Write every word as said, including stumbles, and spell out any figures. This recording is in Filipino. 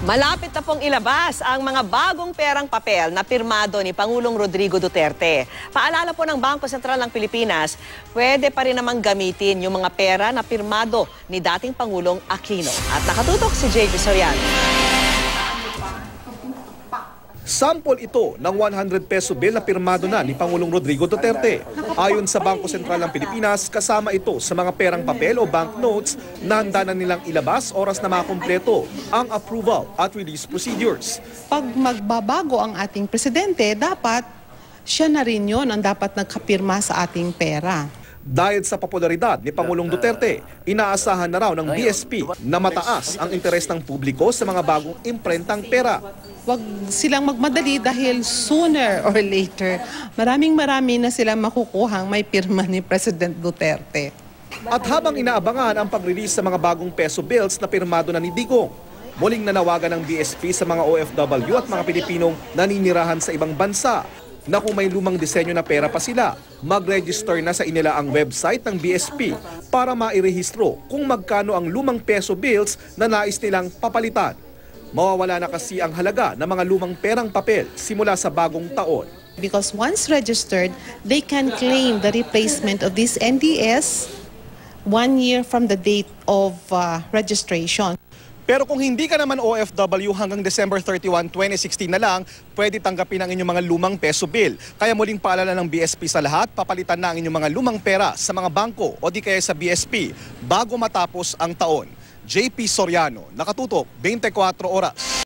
Malapit na pong ilabas ang mga bagong perang papel na pirmado ni Pangulong Rodrigo Duterte. Paalala po ng Bangko Sentral ng Pilipinas, pwede pa rin namang gamitin yung mga pera na pirmado ni dating Pangulong Aquino. At nakatutok si J P Soriano. Sample ito ng one hundred peso bill na pirmado na ni Pangulong Rodrigo Duterte. Ayon sa Bangko Sentral ng Pilipinas, kasama ito sa mga perang papel o banknotes na handa na nilang ilabas oras na makumpleto ang approval at release procedures. Pag magbabago ang ating presidente, dapat siya na rin yun ang dapat nagkapirma sa ating pera. Dahil sa popularidad ni Pangulong Duterte, inaasahan na raw ng B S P na mataas ang interes ng publiko sa mga bagong imprentang pera. Huwag silang magmadali dahil sooner or later, maraming marami na silang makukuhang may pirma ni President Duterte. At habang inaabangan ang pag-release sa mga bagong peso bills na pirmado na ni Digong, muling nanawagan ng B S P sa mga O F W at mga Pilipinong naninirahan sa ibang bansa na kung may lumang disenyo na pera pa sila, mag-register na sa inila ang website ng B S P para mairehistro kung magkano ang lumang peso bills na nais nilang papalitan. Mawawala na kasi ang halaga ng mga lumang perang papel simula sa bagong taon. Because once registered, they can claim the replacement of this N D S one year from the date of uh, registration. Pero kung hindi ka naman O F W hanggang December thirty-first, twenty sixteen na lang, pwede tanggapin ang inyong mga lumang peso bill. Kaya muling paalala ng B S P sa lahat, papalitan na ang inyong mga lumang pera sa mga bangko o di kaya sa B S P bago matapos ang taon. J P Soriano, nakatutok, twenty-four oras.